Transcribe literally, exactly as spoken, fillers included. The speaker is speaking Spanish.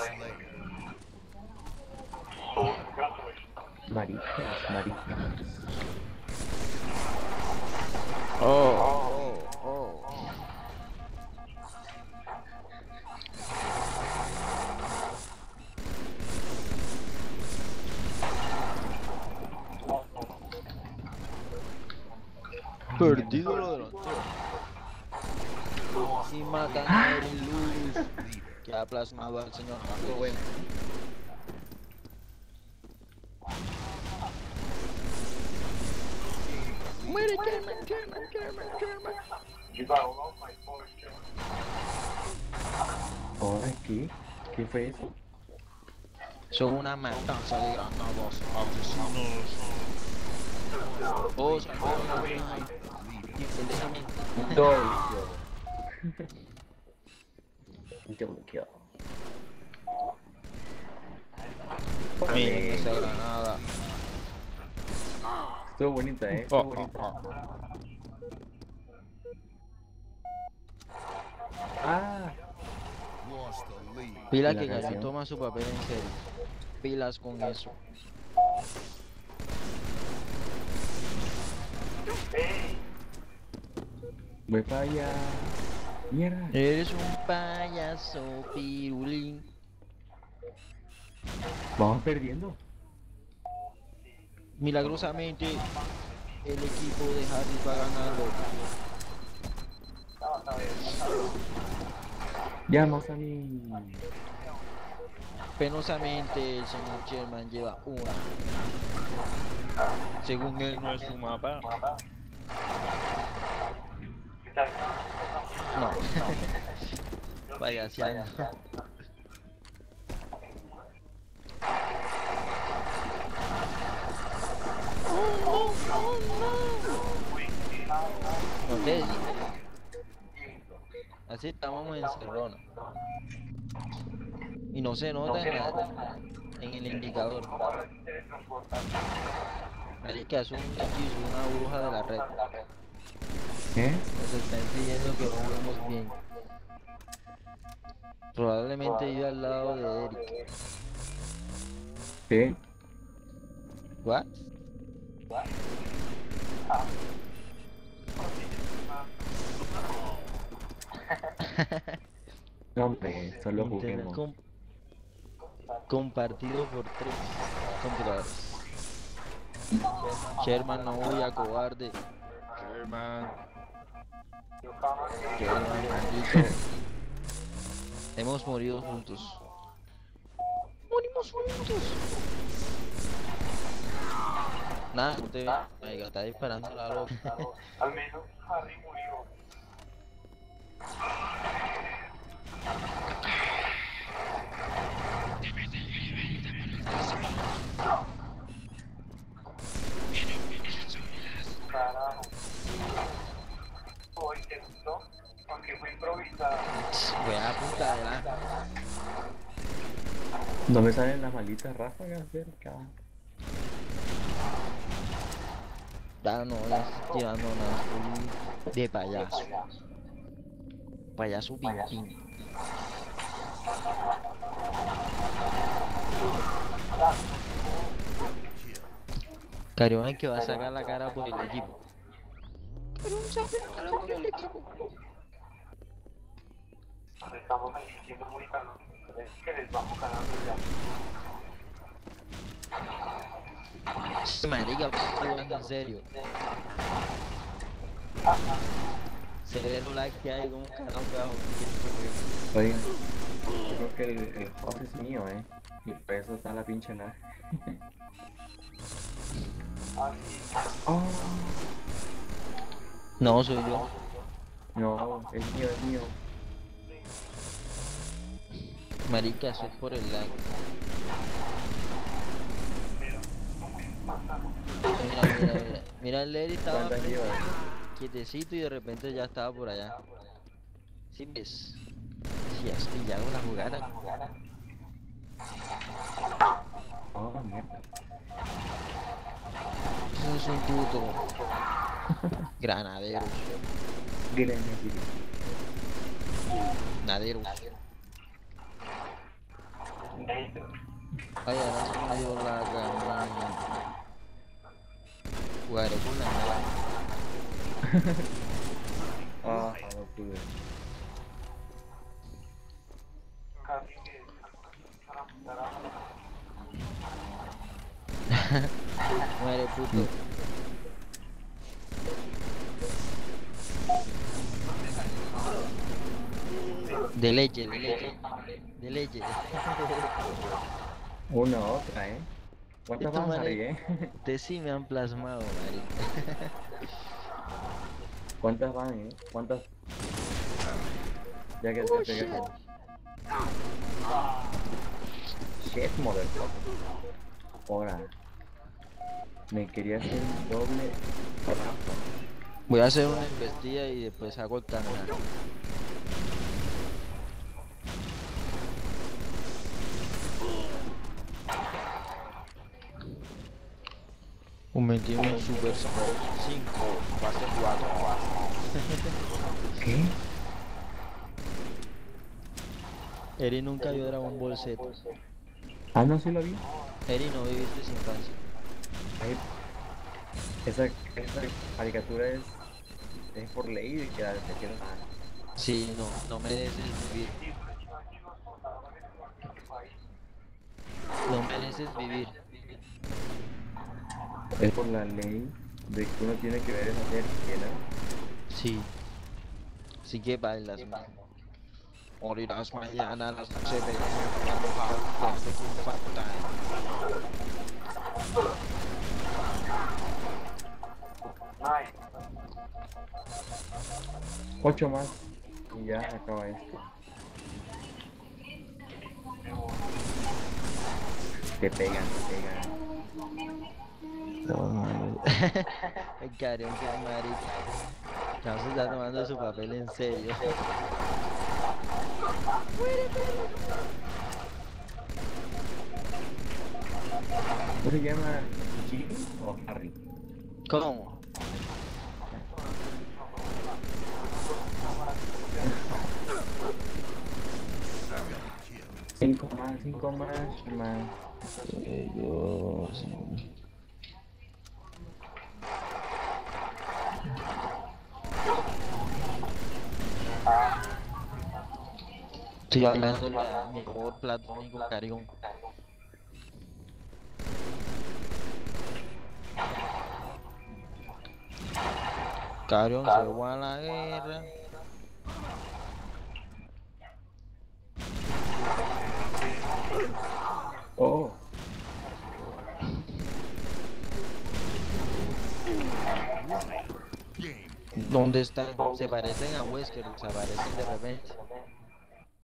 Maricas, maricas. Oh, oh, oh. Perdido lo delantero. Y matan a Erin Luz, que ha plasmado al señor Javier. Bueno. Muere German, German, German, German. Ahora, ¿qué? ¿Qué fue eso? Son una matanza de granadas asesinos. Oh, salvaron a Rey. Infelizmente. Double kill. Double kill. Miren esa granada. Estuvo bonita, eh. Oh, Estuvo oh, bonita. oh. Ah. Pila La que Gary canción. toma su papel en serio. Pilas con eso. Voy para allá. Mierda. Eres un payaso, pirulín. Vamos perdiendo. Milagrosamente, el equipo de Harry va ganando. Llamas a mí. Penosamente, el señor Sherman lleva una. Según él, no es su mapa. No. Payaseando. No te digo. Así estamos encerrados. Y no se nota en, la, en el indicador. Marica, es un hechizo, una bruja de la red. ¿Qué? Nos están pidiendo que juguemos bien. Probablemente yo al lado de Eric. ¿Qué? ¿What? No, hombre, solo Internet juguemos. com compartido por tres computadores. Sherman, no voy a cobarde. Sherman. Sherman, maldito. Hemos morido juntos. Morimos juntos. Nada, no te veo. Oiga, está disparando la loca. Al menos Harry murió. Carajo. Hoy te gustó, aunque fue improvisado. Voy a punta adelante. No me salen las malditas ráfagas cerca. Ya no es tirando nada, estoy de payaso. Payaso pintín. Carión que va a sacar la cara por el equipo. Carión saca la cara por el equipo. Estamos ahí siendo muy calor. Es que les vamos ganando ya. Marica, estoy hablando en serio. Se ve lo like que hay con un canal que abajo. Oigan, yo creo que el, el host es mío, eh. Y por eso está la pinche nada. Oh, No, soy yo. no, es mío, es mío. Marica, eso es por el like. Mira, mira, mira. Mira, el Larry estaba ¿Cuántas llevas? quietecito y de repente ya estaba por allá. ¿Sí ves? Si has pillado la jugada. Oh, mierda. Eso es un puto. Granaderos. Grenadero. Naderos. Ay, ahora se me dio la gana. Jugaré con la nada. Ah, no pude. Casi que para apuntar a Muere puto. De leche, de leche. De leche. Una otra, ¿eh? ¿Cuántas Estos van, Harry, manes eh? de sí me han plasmado, marica. ¿Cuántas van, eh? ¿Cuántas? Ya que Oh, te pegué shit. todo. Shit, motherfucker. Ahora. Me quería hacer un doble rafa. Voy a hacer una embestida y después hago el canal. Un veintiuno Super Sport cinco, fase cuatro. ¿Qué? Eri nunca vio Dragon Ball Z. Ah, no, sí lo vi. Eri, no viviste sin infancia. Ay, esa, esa caricatura es, es por ley de que la te quiero nada. Sí, no, no mereces vivir. No mereces vivir. Es por la ley de que uno tiene que ver esa serie, ¿no? Sí. Sí que bailas, man. Morirás mañana a las doce de la noche. Nice. Ocho más y ya acaba esto. Te pegan, te pegan. No, mames. El cabrón que es marica. Ya se está tomando su papel en serio. ¿Cómo se llama? ¿Jim o Harry? ¿Cómo? Cinco más, cinco más, más. Dios. Estoy hablando a mi amor platónico, Carión. Carión se fue a la guerra. Oh, ¿Dónde están? Se parecen a Wesker, se aparecen de repente.